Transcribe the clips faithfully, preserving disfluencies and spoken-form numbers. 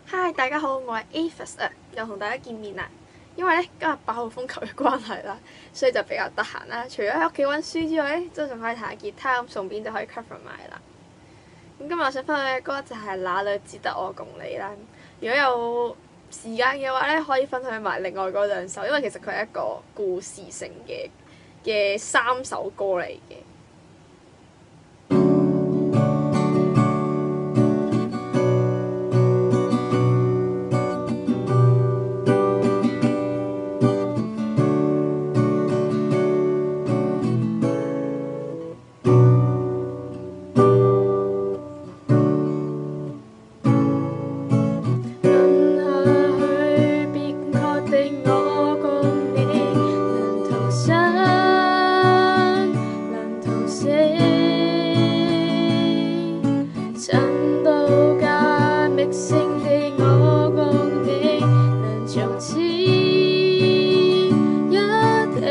嗨，大家好，我係 Avis 啊，又同大家見面啦。因為咧今日八號風球嘅關係啦，所以就比較得閒啦。除咗喺屋企温書之外咧，都仲可以彈下吉他，咁順便就可以 cover 埋啦。咁今日我想分享嘅歌就係、是《哪裏只得我共你》啦。如果有時間嘅話咧，可以分享埋另外嗰兩首，因為其實佢係一個故事性嘅嘅三首歌嚟嘅。 趁到假覓性地我共你，能從此一體。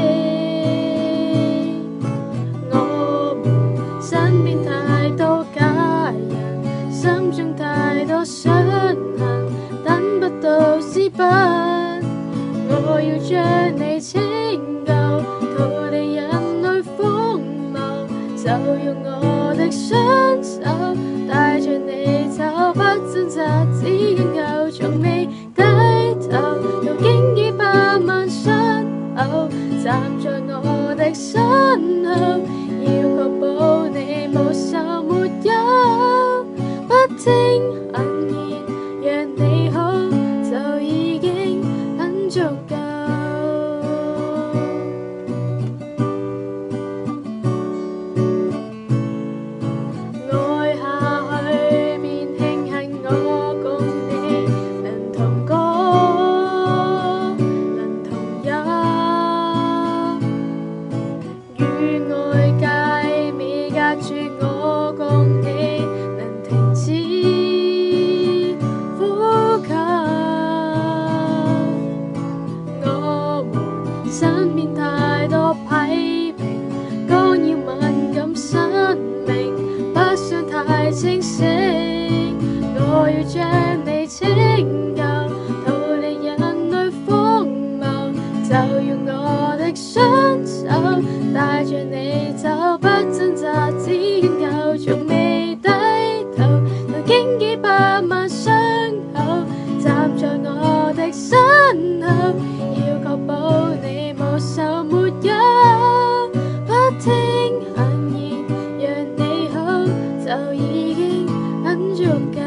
我們身邊太多假人，心中太多傷痕，等不到私奔。我要將你拯救，逃離人類荒謬，就用我的雙手帶着你走，不掙扎，只緊扣，從未低頭。途經幾百萬傷口，站在我的身後，要確保你無愁沒憂，不聽狠言，讓你好，就已經很足夠。我共你能停止呼吸，我們身邊太多批評，干擾敏感生命，不想太清醒。我要將你拯救，逃離人類荒謬，就用我的雙手帶着你走，不掙扎，只緊扣，從未低頭。途經幾百萬傷口，站在我的身後，要確保你無愁沒憂，不聽狠言，讓你好，就已經很足夠。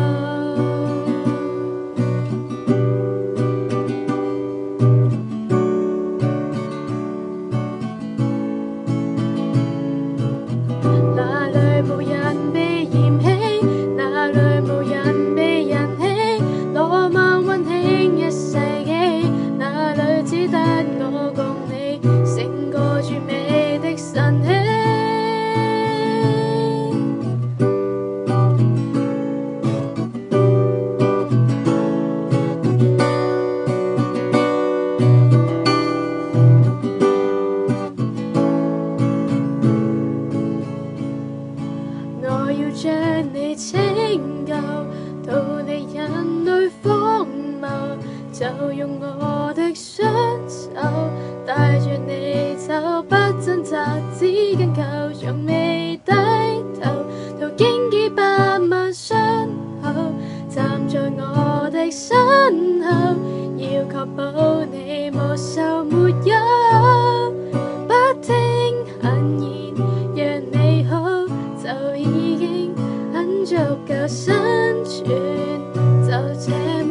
我要將你拯救，逃離人類荒謬，就用我的雙手帶着你走，不掙扎，只緊扣，從未低頭。途經幾百萬傷口，站在我的身後，要確保你無愁沒憂，不聽狠言，讓你好，就已經很足夠生存，就這